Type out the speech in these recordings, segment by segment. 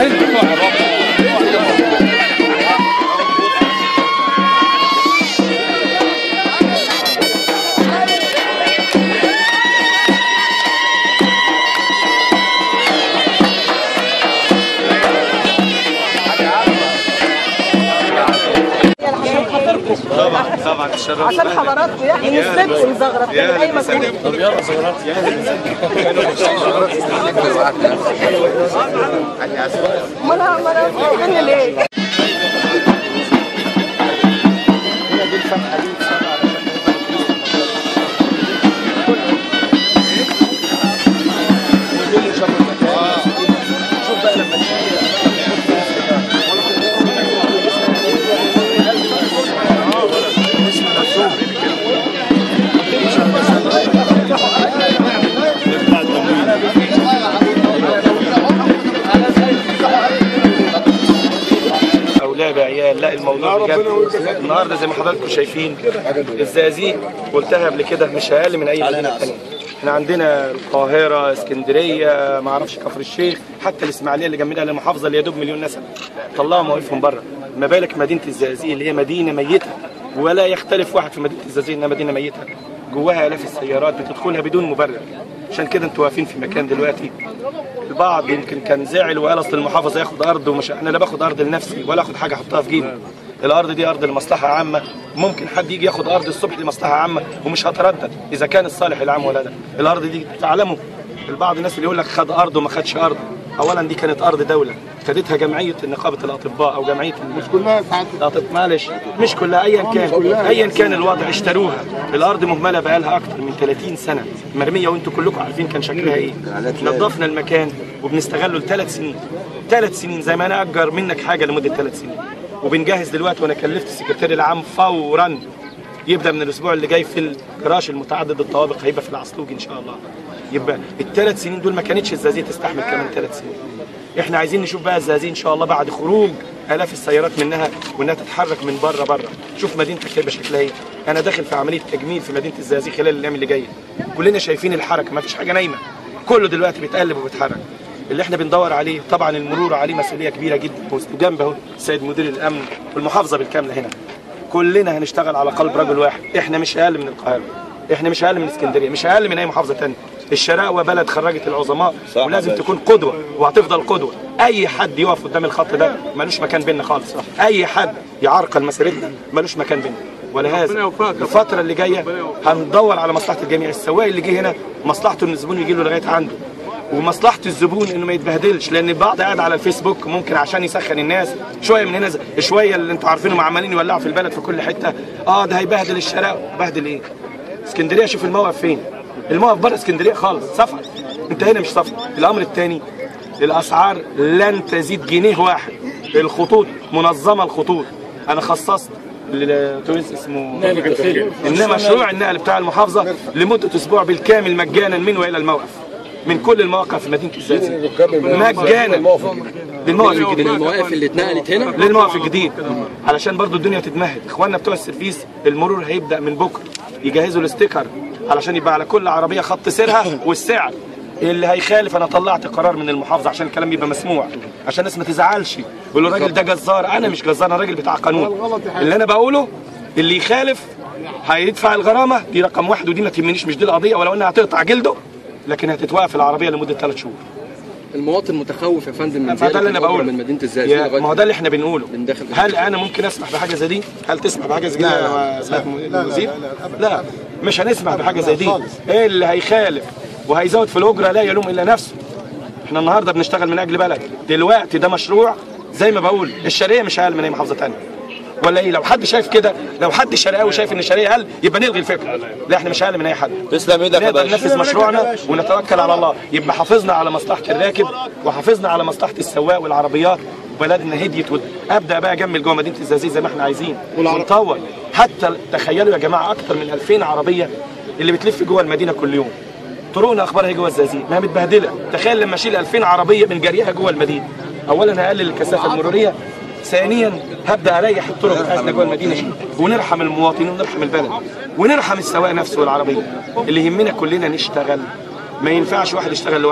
طبعا تشرفت عشان حضراتكم يعني نسيبكم زغرة في اي مكان. طب يلا زغرات ما انا ليه؟ اولاد عيال. لا الموضوع بجد النهارده زي ما حضراتكم شايفين الزقازيق قلتها قبل كده مش اقل من اي مدينه ثانيه. احنا عندنا القاهره، اسكندريه، ما اعرفش كفر الشيخ، حتى الاسماعيليه اللي جنبنا المحافظه اللي يا دوب مليون نسمه طلعوا مواقفهم بره. ما بالك مدينه الزقازيق اللي هي مدينه ميته، ولا يختلف واحد في مدينه الزقازيق انها مدينه ميته جواها الاف السيارات بتدخلها بدون مبرر. عشان كده انتوا واقفين في مكان دلوقتي البعض يمكن كان زعل وقال اصل المحافظه ياخد ارض، ومش انا لا باخد ارض لنفسي ولا اخد حاجه احطها في جيبي. الارض دي ارض لمصلحه عامه، ممكن حد يجي ياخد ارض الصبح لمصلحه عامه ومش هتردد اذا كان الصالح العام ولا لا. الارض دي تعلموا البعض الناس اللي يقول لك خد ارض وما خدش ارض، اولا دي كانت ارض دوله خدتها جمعيه نقابه الاطباء او جمعيه مش كلها ساعات معلش مش كلها، ايا كان الوضع اشتروها. الارض مهمله بقالها اكتر من 30 سنه مرميه، وانتم كلكم عارفين كان شكلها ايه. نظفنا المكان وبنستغله ل3 سنين. 3 سنين زي ما انا اجر منك حاجه لمده 3 سنين، وبنجهز دلوقتي. وانا كلفت السكرتير العام فورا يبدا من الاسبوع اللي جاي في الجراج المتعدد الطوابق، هيبقى في العصلوج ان شاء الله. يبقى ال3 سنين دول ما كانتش الزقازيق تستحمل كمان 3 سنين. احنا عايزين نشوف بقى الزقازيق ان شاء الله بعد خروج الاف السيارات منها وانها تتحرك من بره. شوف مدينتك هيبقى شكلها ايه. انا داخل في عمليه تجميل في مدينه الزقازيق خلال الايام اللي جايه. كلنا شايفين الحركه، ما فيش حاجه نايمه، كله دلوقتي بيتقلب وبيتحرك. اللي احنا بندور عليه طبعا المرور عليه مسؤوليه كبيره جدا، وجنب اهو السيد مدير الامن والمحافظه بالكامله هنا. كلنا هنشتغل على قلب رجل واحد. احنا مش اقل من القاهره، احنا مش اقل من اسكندريه، مش اقل من اي محافظه ثانيه. الشراقوه بلد خرجت العظماء ولازم تكون قدوه وهتفضل قدوه. اي حد يقف قدام الخط ده ملوش مكان بيننا خالص. اي حد يعرقل مسيرتنا ملوش مكان بيننا. ولهذا الفتره اللي جايه هندور على مصلحه الجميع. السواق اللي جه هنا مصلحته ان الزبون يجي له لغايه عنده، ومصلحه الزبون انه ما يتبهدلش، لان البعض قاعد على الفيسبوك ممكن عشان يسخن الناس شويه من هنا شويه اللي انتوا عارفينهم عمالين يولعوا في البلد في كل حته. ده هيبهدل الشارع. بهدل ايه؟ اسكندريه شوف الموقف فين. الموقف بره اسكندريه خالص سفر، انت هنا مش سفر. الامر الثاني الاسعار لن تزيد جنيه واحد. الخطوط منظمه، الخطوط انا خصصت لتونس اسمه مشروع النقل بتاع المحافظه لمده اسبوع بالكامل مجانا من والى الموقف، من كل المواقف في مدينه الزقازيق مجانا للمواقف الجديده، المواقف اللي اتنقلت هنا للمواقف الجديد، علشان برضو الدنيا تتمهد. اخواننا بتوع السيرفيس المرور هيبدا من بكره يجهزوا الاستيكر علشان يبقى على كل عربيه خط سيرها والسعر. اللي هيخالف انا طلعت قرار من المحافظه عشان الكلام يبقى مسموع، عشان الناس ما تزعلش يقولوا الراجل ده جزار. انا مش جزار، انا راجل بتاع قانون. اللي انا بقوله اللي يخالف هيدفع الغرامه دي رقم 1، ودي ما تهمنيش، مش دي القضيه، ولو انها هتقطع جلده لكن هتتوقف العربيه لمده 3 شهور. المواطن متخوف يا فندم من ده اللي انا بقوله من مدينه الزقازيق. ما هو ده اللي احنا بنقوله. هل انا ممكن اسمح بحاجه زي دي؟ هل تسمح بحاجه زي دي يا سياده المدير؟ لا مش هنسمح بحاجه زي دي. ايه اللي هيخالف وهيزود في الاجره لا يلوم الا نفسه. احنا النهارده بنشتغل من اجل بلد. دلوقتي ده مشروع زي ما بقول الشرقيه مش اقل من اي محافظه ثانيه. ولا ايه؟ لو حد شايف كده، لو حد شرقاوي شايف ان الشرقيه اقل يبقى نلغي الفكره. لا احنا مش اقل من اي حد. تسلم ايدك يا نقدر باشا. ننفذ مشروعنا ونتوكل على الله. يبقى حافظنا على مصلحه الراكب وحافظنا على مصلحه السواق والعربيات، وبلدنا هديت. ابدا بقى اجمل جوه مدينه الزقازيق زي ما احنا عايزين ونطور. حتى تخيلوا يا جماعه اكتر من 2000 عربيه اللي بتلف جوه المدينه كل يوم. طرقنا اخبارها جوه الزقازيق ما هي متبهدله. تخيل لما اشيل 2000 عربيه من جريها جوه المدينه، اولا هقلل الكثافه المروريه، ثانيا هبدا اريح الطرق بتاعتنا جوه المدينه دي، ونرحم المواطنين ونرحم البلد ونرحم السواق نفسه والعربيه. اللي يهمنا كلنا نشتغل، ما ينفعش واحد يشتغل لوحده.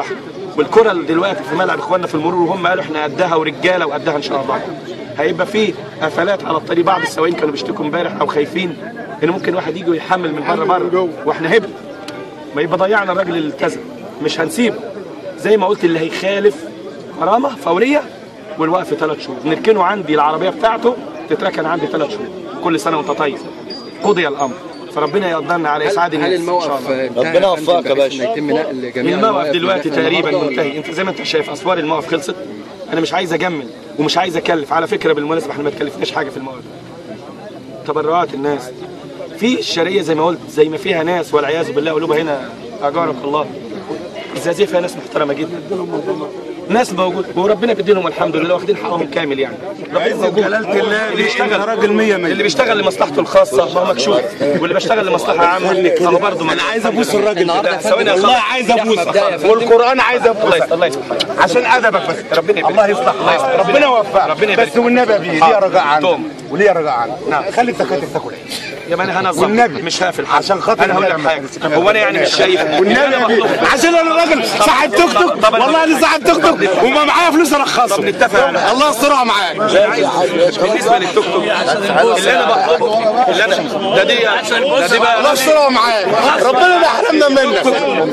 والكره اللي دلوقتي في ملعب اخواننا في المرور وهم قالوا احنا قدها ورجاله وقدها ان شاء الله. هيبقى في قفلات على الطريق، بعض السواقين كانوا بيشتكوا امبارح او خايفين ان ممكن واحد يجي ويحمل من بره واحنا هبل، ما يبقى ضيعنا الراجل اللي التزم. مش هنسيبه زي ما قلت، اللي هيخالف غرامه فوريه والوقف 3 شهور، نركنه عندي العربيه بتاعته تتركن عندي 3 شهور. كل سنه وانت طيب. قضي الامر، فربنا يقدرنا على اسعاد الناس. هل الموقف ربنا يوفقك يا باشا؟ يتم نقل جميع الموقف دلوقتي تقريبا منتهي. انت زي ما انت شايف اسوار الموقف خلصت. انا مش عايز اجمل ومش عايز اكلف، على فكره بالمناسبه احنا ما تكلفناش حاجه في الموقف. تبرعات الناس في الشرقيه زي ما قلت، زي ما فيها ناس والعياذ بالله قلوبها هنا اجارك الله، الزقازيق فيها ناس محترمه جدا، ناس موجود وربنا بيديلهم الحمد لله واخدين حقهم كامل. يعني ربنا موجود. جلاله الله اللي بيشتغل راجل 100 اللي بيشتغل لمصلحته الخاصه ما هو مكشوف، واللي بيشتغل لمصلحه عامه اهو برضه. انا عايز ابوس الراجل ده، ثواني والله عايز ابوسك، والقران عايز ابوسك. الله يصلح عشان ادبك بس. ربنا الله يصلح حالك، ربنا يوفقك. بس والنبي ليه رجاء عنك، وليه رجاء عنك. نعم. خلي التكاتك تاكل عيش يا ما انا هنظم والنبي، مش هقفل عشان خاطر انا هقول لك حاجه. هو انا يعني مش شايف والنبي عشان انا راجل صاحب توك توك، والله انا صاحب توك توك وما معايا فلوس ارخصه. طب نتفق على الله يسترها معاك. بالنسبه للتوك توك اللي انا بطلبه، اللي انا ده دي بقى الله يسترها معاك، ربنا ما يحرمنا منك.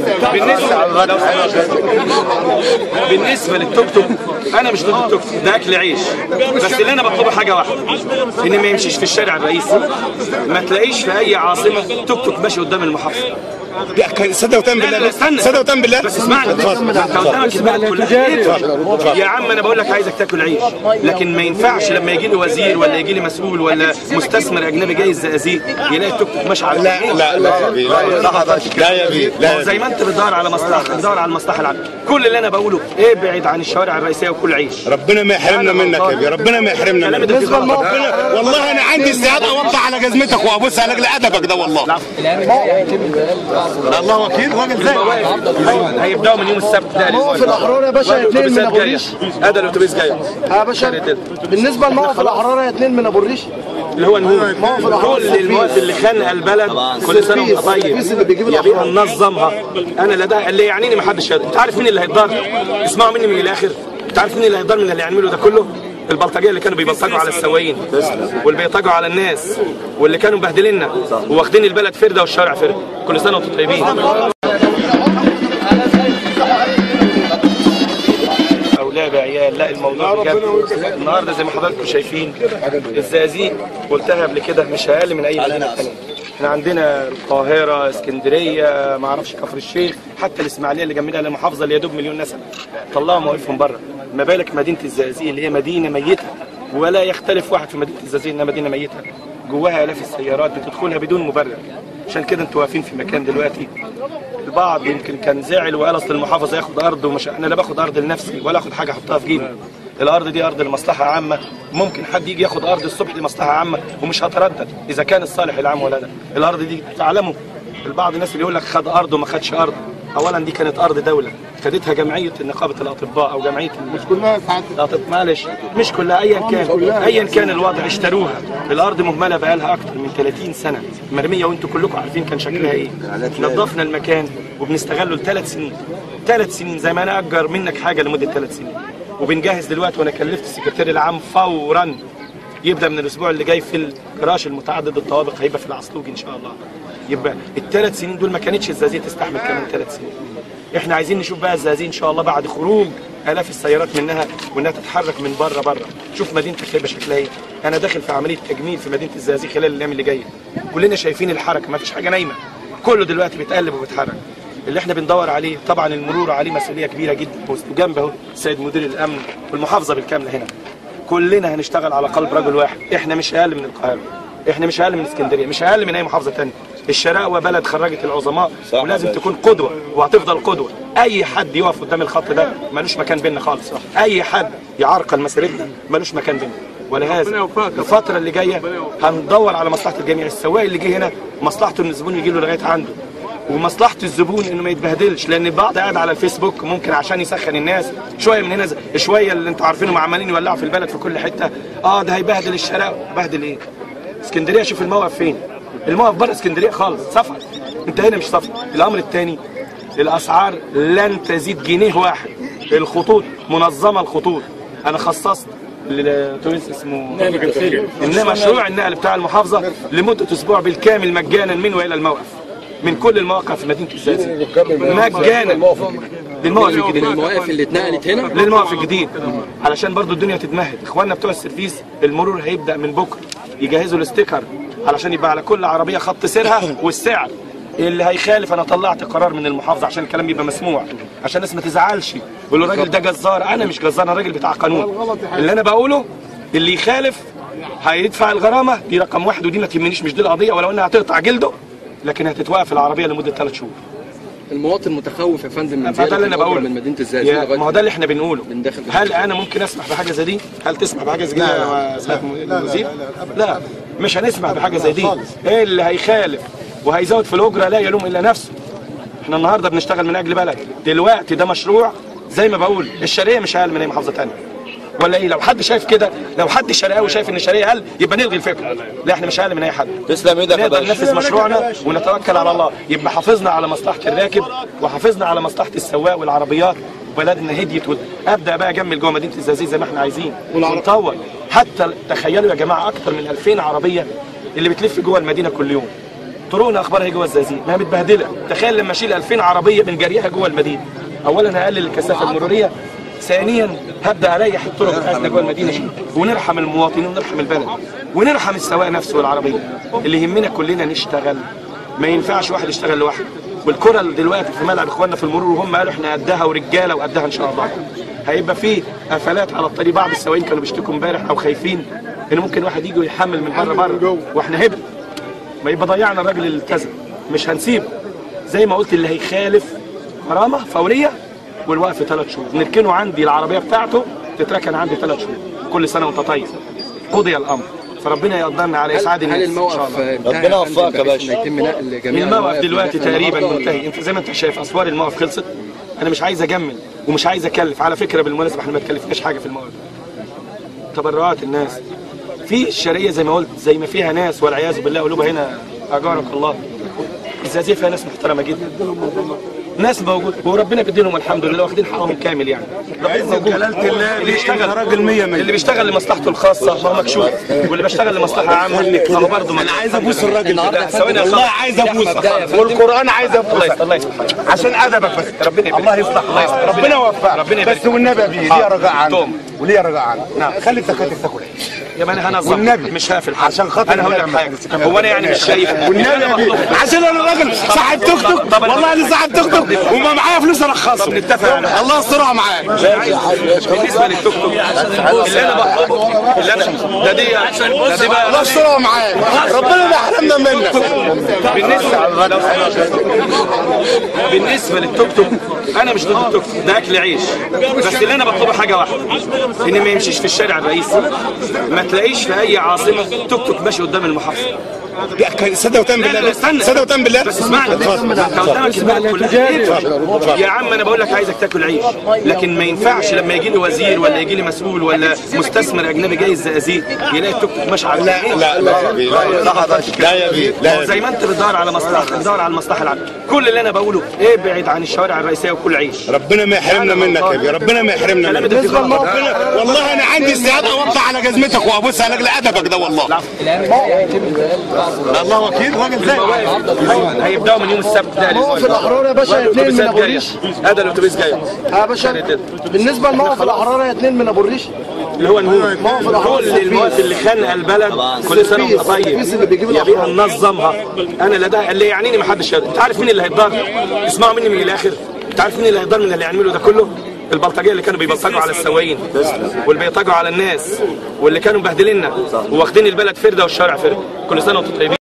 بالنسبه للتوك توك انا مش ضد التوك توك، ده اكل عيش، بس اللي انا بطلبه حاجه واحده، ان ما يمشيش في الشارع الرئيسي، ما تلاقيش في اي عاصمه توك توك ماشي قدام المحافظه. صدق وتم بالله، صدق وتم بالله. بس اسمعني، انت قدامك البلد كلها. يا عم انا بقول لك عايزك تاكل عيش، لكن ما ينفعش لما يجي لي وزير ولا يجي لي مسؤول ولا مستثمر اجنبي جاي الزقازيق يلاقي التوك توك ماشي على لا يا بيه، لا يا بيه، زي ما انت بتدور على مصلحتك بتدور على المصلحه العامه. كل اللي انا بقوله ابعد عن الشوارع الرئيسيه وكل عيش. ربنا ما يحرمنا منك يا بيه، ربنا ما يحرمنا منك. بالنسبه للموقف والله انا عندي استعداد اوقع على جزمتك وابوس على ادبك ده والله. الله وكيل. راجل زي هيبداوا من يوم السبت ده. موقف الاحرار يا باشا 2 من ابو الريش. ادى الاتوبيس جاي يا باشا. بالنسبه لموقف الاحرار 2 من ابو الريش اللي هو نقول كل المواد اللي خانق البلد كل سنه وانت طيب يا بيه ننظمها. انا لا ده اللي يعنيني ما حدش يقدر. انت عارف مين اللي هيتضر؟ اسمعوا مني من الاخر. انت عارف مين اللي هيتضر من اللي يعملوا ده كله؟ البلطجيه اللي كانوا بيبلطجوا على السواقين واللي بيطجوا على الناس واللي كانوا مبهدليننا واخدين البلد فرده والشارع فرده. كل سنه وانتم طيبين. اولاد عيال، لا الموضوع بجد. النهارده زي ما حضراتكم شايفين الزقازيق قلتها قبل كده مش اقل من اي مدينه ثانيه. احنا عندنا القاهره، اسكندريه، ما اعرفش كفر الشيخ، حتى الاسماعيليه اللي جنبنا المحافظه اللي يا دوب مليون نسمه طلعوا مواقفهم بره. ما بالك مدينه الزقازيق اللي هي مدينه ميته، ولا يختلف واحد في مدينه الزقازيق انها مدينه ميته جواها الاف السيارات بتدخلها بدون مبرر. عشان كده انتوا واقفين في مكان دلوقتي البعض يمكن كان زعل وقال اصل المحافظه ياخد ارض، ومش انا لا باخد ارض لنفسي ولا اخد حاجه احطها في جيبي. الارض دي ارض لمصلحه عامه. ممكن حد يجي ياخد ارض الصبح لمصلحه عامه ومش هتردد اذا كان الصالح العام ولا لا. الارض دي تعلموا البعض الناس اللي يقول لك خد ارض وما خدش ارض. اولا دي كانت ارض دوله خدتها جمعيه نقابه الاطباء او جمعيه مش كلها ساعات. معلش مش كلها، ايا كان الوضع اشتروها. الارض مهمله بقالها اكتر من 30 سنه مرميه وانتم كلكم عارفين كان شكلها ايه. نظفنا المكان وبنستغله ل3 سنين. 3 سنين زي ما انا اجر منك حاجه لمده 3 سنين. وبنجهز دلوقتي وانا كلفت السكرتير العام فورا يبدا من الاسبوع اللي جاي في الجراج المتعدد الطوابق، هيبقى في العصلوج ان شاء الله. يبقى ال3 سنين دول ما كانتش الزقازيق تستحمل كمان 3 سنين. احنا عايزين نشوف بقى الزقازيق ان شاء الله بعد خروج الاف السيارات منها وانها تتحرك من بره. شوف مدينتك هيبقى شكلها ايه. انا داخل في عمليه تجميل في مدينه الزقازيق خلال الايام اللي جايه. كلنا شايفين الحركه، ما فيش حاجه نايمه، كله دلوقتي بيتقلب وبيتحرك. اللي احنا بندور عليه طبعا المرور عليه مسؤوليه كبيره جدا، وجنبه اهو السيد مدير الامن والمحافظه بالكامله هنا. كلنا هنشتغل على قلب رجل واحد. احنا مش اقل من القاهره، احنا مش اقل من اسكندريه، مش اقل من اي محافظه ثانيه. الشراقوه بلد خرجت العظماء ولازم تكون قدوه وهتفضل قدوه. اي حد يقف قدام الخط ده ملوش مكان بيننا خالص. اي حد يعرقل مسيرتنا ملوش مكان بيننا. ولهذا الفتره اللي جايه هندور على مصلحه الجميع. السواق اللي جه هنا مصلحته ان الزبون يجي له لغايه عنده، ومصلحه الزبون انه ما يتبهدلش، لان البعض قاعد على الفيسبوك ممكن عشان يسخن الناس شويه من هنا شويه اللي انتوا عارفينهم عمالين يولعوا في البلد في كل حته. ده هيبهدل الشارع. بهدل ايه؟ اسكندريه شوف الموقف فين. الموقف بره اسكندريه خالص، سفر. انت هنا مش سفر. الامر الثاني الاسعار لن تزيد جنيه واحد. الخطوط منظمه، الخطوط انا خصصت لتونس اسمه انما مشروع النقل بتاع المحافظه لمده اسبوع بالكامل مجانا من والى الموقف، من كل المواقف في مدينه الزقازيق مجانا للموقف الجديد، المواقف اللي اتنقلت هنا للموقف الجديد علشان برضو الدنيا تتمهد. اخواننا بتوع السيرفيس المرور هيبدا من بكره يجهزوا الاستيكر علشان يبقى على كل عربيه خط سيرها والسعر. اللي هيخالف انا طلعت قرار من المحافظه عشان الكلام يبقى مسموع، عشان الناس ما تزعلش يقولوا الراجل ده جزار. انا مش جزار، انا راجل بتاع قانون. اللي انا بقوله اللي يخالف هيدفع الغرامه دي رقم واحد، ودي ما تهمنيش، مش دي القضيه، ولو انها هتقطع جلده لكن هتتوقف العربيه لمده 3 شهور. المواطن متخوف يا فندم من ده اللي انا بقوله من مدينه الزقازيق. ما هو ده اللي احنا بنقوله. من داخل هل انا ممكن اسمح بحاجه زي دي؟ هل تسمح بحاجه زي دي يا سياده المدير؟ لا، مش هنسمح بحاجه زي دي. ايه اللي هيخالف وهيزود في الاجره لا يلوم الا نفسه. احنا النهارده بنشتغل من اجل بلد، دلوقتي ده مشروع زي ما بقول الشرقيه مش اقل من اي محافظه ثانيه. ولا ايه؟ لو حد شايف كده، لو حد شرقاوي شايف ان الشرقيه اقل يبقى نلغي الفكره. لا، احنا مش اقل من اي حد. تسلم ايدك يا نقدر باشا. ننفذ مشروعنا ونتوكل على الله، يبقى حافظنا على مصلحه الراكب وحافظنا على مصلحه السواق والعربيات، وبلدنا هديت. ابدا بقى اجمل جوه مدينه الزقازيق زي ما احنا عايزين ونطور. حتى تخيلوا يا جماعه اكثر من 2000 عربيه اللي بتلف جوه المدينه كل يوم. طرقنا اخبارها ايه جوه الزقازيق؟ ما هي متبهدله. تخيل لما اشيل 2000 عربيه من جريها جوه المدينه، اولا هقلل الكثافه المروريه، ثانيا هبدا اريح الطرق بتاعتنا جوه المدينه ونرحم المواطنين ونرحم البلد ونرحم السواق نفسه والعربيه. اللي يهمنا كلنا نشتغل، ما ينفعش واحد يشتغل لوحده. والكره دلوقتي في ملعب اخواننا في المرور وهم قالوا احنا قدها ورجاله وقدها ان شاء الله. هيبقى في قفلات على الطريق، بعض السواقين كانوا بيشتكوا امبارح او خايفين ان ممكن واحد يجي ويحمل من بره واحنا هبل، ما يبقى ضيعنا الراجل اللي التزم. مش هنسيبه زي ما قلت. اللي هيخالف غرامه فوريه والوقف 3 شهور، نركنه عندي العربيه بتاعته تتركن عندي 3 شهور. كل سنه وانت طيب. قضي الامر، فربنا يقدرنا على اسعاد الناس. هل الموقف ربنا يوفقك يا باشا. يتم نقل جميع الموقف دلوقتي تقريبا منتهي. انت زي ما انت شايف اسوار الموقف خلصت. انا مش عايز اجمل ومش عايز اكلف. على فكره بالمناسبه احنا ما تكلفناش حاجه في الموقف. تبرعات الناس في الشرقيه زي ما قلت، زي ما فيها ناس والعياذ بالله قلوبها هنا اجارك الله. الزقازيق فيها ناس محترمه جدا، ناس موجود وربنا بيديلهم الحمد لله واخدين حقهم الكامل. يعني ربنا موجود. اللي بيشتغل راجل 100 اللي بيشتغل لمصلحته الخاصه ما هو مكشوف، واللي بيشتغل لمصلحه عامه ما هو برضه. انا عايز ابوس الراجل ده، والله عايز ابوسه، والقران عايز ابوسه. الله يصلح عشان ادبك بس. ربنا الله يصلح، ربنا يوفقك. بس والنبي يا بيه ليه رجاء عنك وليه رجاء عنك. نعم، خلي الدكاتره تاكل يا ما انا هنظم والنبي مش هقفل عشان خاطر. انا هقول لك حاجه، هو انا يعني مش شايف والنبي يا بيه عشان انا راجل صاحب توك توك. والله انا صاحب توك توك وما معايا فلوس ارخصه. طب نتفق على الله يسترها معاك. بالنسبه للتوك توك اللي انا بطلبه، اللي انا ده دي بقى الله يسترها معاك، ربنا ما يحرمنا منك. بالنسبه للتوك توك انا مش ضد التوك توك، ده اكل عيش. بس اللي انا بطلبه حاجه واحده، ان ما يمشيش في الشارع الرئيسي. ما تلاقيش في اي عاصمه توك توك ماشي قدام المحافظه. صدق وتم بالله، صدق وتم بالله. بس اسمعني، انت قدامك البلد كلها. يا عم انا بقول لك عايزك تاكل عيش، لكن ما ينفعش لما يجي لي وزير ولا يجي لي مسؤول ولا مستثمر اجنبي جاي الزقازيق يلاقي التوك توك ماشي على لا لا لا يا بيه، لا يا بيه، لا. زي ما انت بتدور على مصلحه بتدور على المصلحه العامه. كل اللي انا بقوله ابعد عن الشوارع الرئيسيه وكل عيش. ربنا ما يحرمنا منك يا بيه، ربنا ما يحرمنا منك. والله انا عندي استعداد اوقع على جزمتك وابوسها لاجل ادبك ده والله. الله وكيل. راجل زي هيبداوا من يوم السبت ده موقف الاحرار يا باشا 2 من ابو الريش. هذا الاتوبيس جاي يا باشا. بالنسبه لموقف الاحرار 2 من ابو الريش اللي هو نهوض. كل المواد اللي خانق البلد كل سنه وانت طيب يا بيها ننظمها. انا لا ده اللي يعنيني ما حدش. انت عارف مين اللي هيتضر؟ اسمعوا مني من الاخر. انت عارف مين اللي هيتضر من اللي يعملوا ده كله؟ البلطجيه اللي كانوا بيبلطجوا على السواقين واللي بيطجوا على الناس واللي كانوا مبهدليننا واخدين البلد فرده والشارع فرده. كل سنه وانتم طيبين.